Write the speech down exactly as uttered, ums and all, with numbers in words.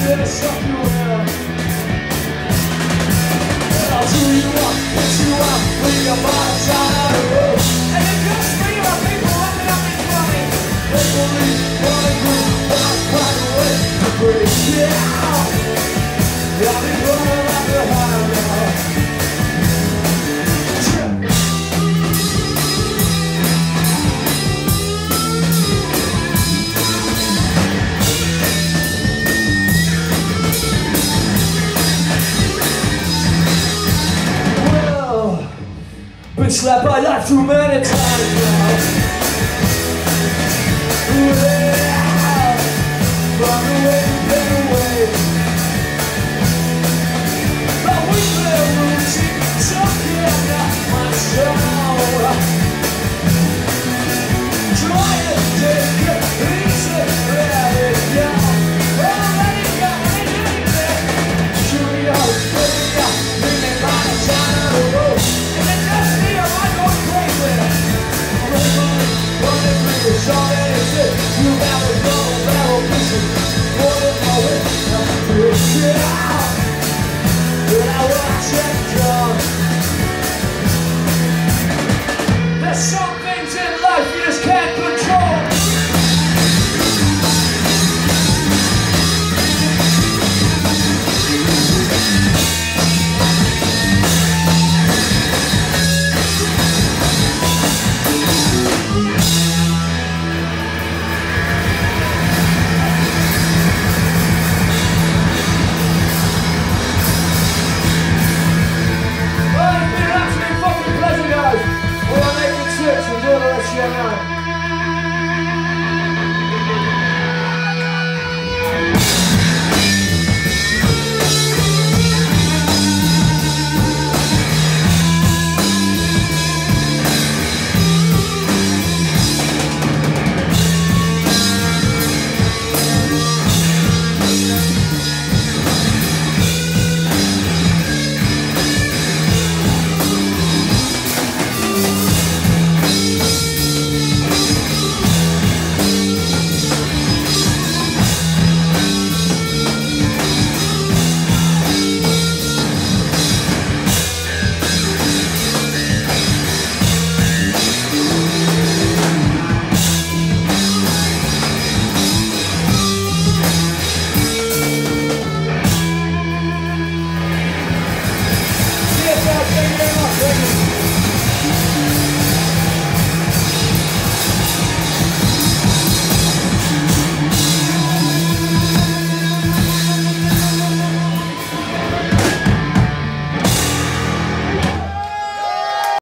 Yes, up you will. And I'll do you up, pick you up, bring you by the side of the road. And the good stream of people looking up and coming. They believe, wanna groove, but I'll find a way to break. Yeah! I'll be running like a high now. Been slapped by life too many times now.